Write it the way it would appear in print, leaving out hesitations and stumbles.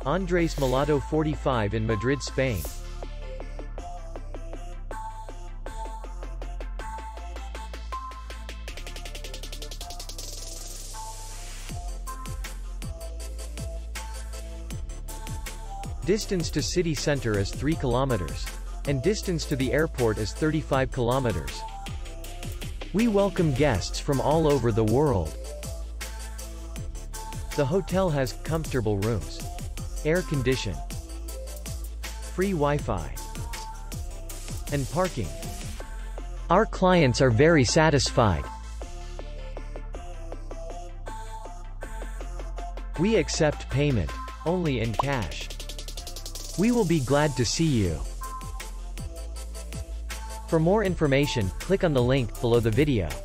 ANDRES MELLADO 45 in Madrid, Spain. Distance to city center is 3 kilometers. And distance to the airport is 35 kilometers. We welcome guests from all over the world. The hotel has comfortable rooms, air condition, free Wi-Fi, and parking. Our clients are very satisfied. We accept payment only in cash. We will be glad to see you. For more information, click on the link below the video.